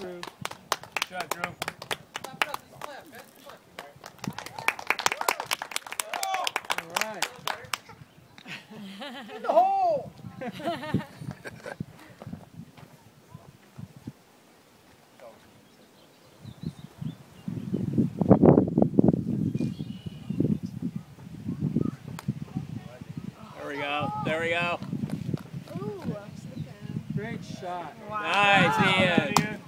Drew. Good shot, Drew. All right. In the hole! There we go. There we go. Ooh. Great shot. Wow. Nice, Ian.